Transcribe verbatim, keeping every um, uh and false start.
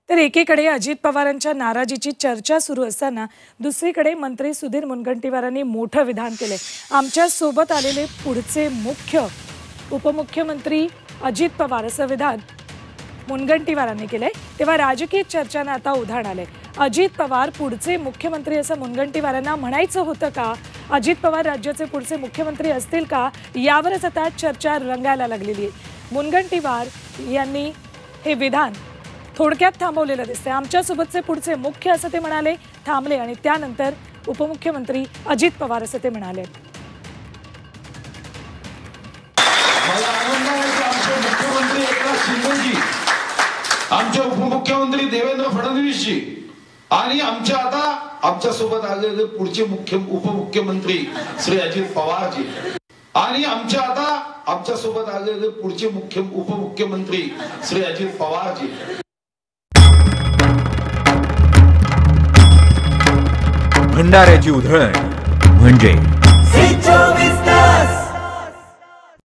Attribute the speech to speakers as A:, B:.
A: तर एकीकडे अजित पवारांच्या नाराजीची चर्चा सुरू असताना दुसरीकडे मंत्री सुधीर मुनगंटीवारांनी मोठं विधान केले। आमच्या सोबत आलेले पुढचे मुख्य उपमुख्यमंत्री अजित पवार असं विधान मुनगंटीवारांनी केले। तेव्हा राजकीय चर्चांना आता उधाण आले। अजित पवार पुढचे मुख्यमंत्री असं मुनगंटीवारांना म्हणायचं होतं का? अजित पवार राज्याचे पुढचे मुख्यमंत्री असतील का? यावरच आता चर्चा रंगायला लागलेली आहे। मुनगंटीवार यांनी हे विधान थोडक्यात थांबवलेलं दिसतंय। आमच्यासोबतचे पुढचे मुख्य असं ते म्हणाले, थांबले आणि त्यानंतर उपमुख्यमंत्री अजित पवार असं ते म्हणाले।
B: मला आनंद आहे की आमचे मुख्यमंत्री एकनाथ शिंदेजी, आमचे उपमुख्यमंत्री देवेंद्र फडणवीसजी आणि आमच्या आता आमच्या सोबत आलेले पुढचे मुख्य उपमुख्यमंत्री श्री अजित पवारजी आणि आमच्या आता आमच्या सोबत आलेले पुढचे मुख्य उपमुख्यमंत्री श्री अजित पवारजी।
C: भंडाऱ्याची उधळण म्हणजे